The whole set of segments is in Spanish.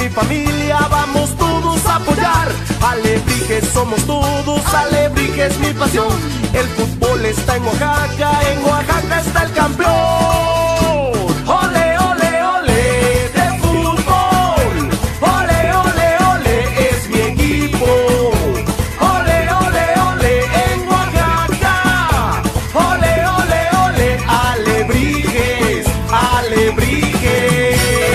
familia, vamos todos a apoyar. Alebrijes somos todos, Alebrijes mi pasión. El fútbol está en Oaxaca está el campeón. Ole, ole, ole, de fútbol. Ole, ole, ole, es mi equipo. Ole, ole, ole, en Oaxaca. Ole, ole, ole, Alebrijes, Alebrijes.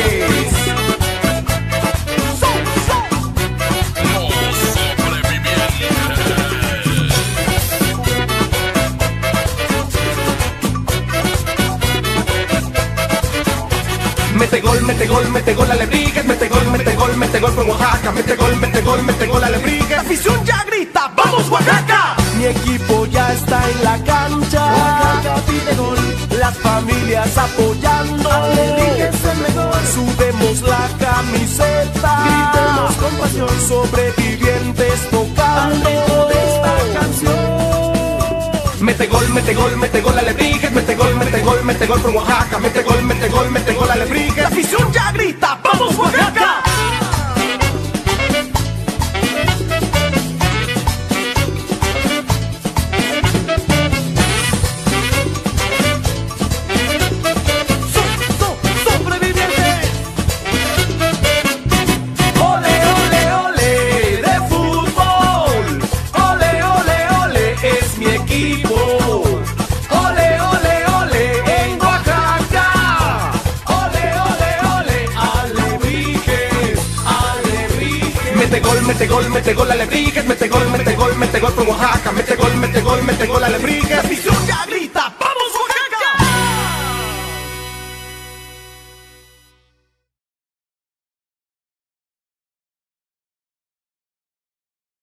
Mete gol, mete gol, mete gol, Alebrijes, mete gol, mete gol, mete gol por Oaxaca, mete gol, mete gol, mete gol, Alebrijes. La afición ya grita, ¡vamos Oaxaca! Mi equipo ya está en la cancha, Oaxaca pide gol, las familias apoyando, Alebrijes el mejor. Subemos la camiseta, gritemos con pasión, sobrevivientes tocando esta canción. Mete gol, mete gol, mete gol, Alebrijes, mete gol, mete gol, mete gol por Oaxaca, mete gol, mete gol, mete gol, Alebrijes. La afición ya grita, ¡vamos Oaxaca! Sobrevivientes. Ole, ole, ole, de fútbol. Ole, ole, ole, es mi equipo. Ole, ole, ole, en Oaxaca. Ole, ole, ole, Alebrijes, Alebrijes. Mete gol, mete gol, mete gol, Alebrijes, mete gol, mete gol, mete gol por Oaxaca, mete gol, mete gol, mete gol, Alebrijes. La afición ya grita.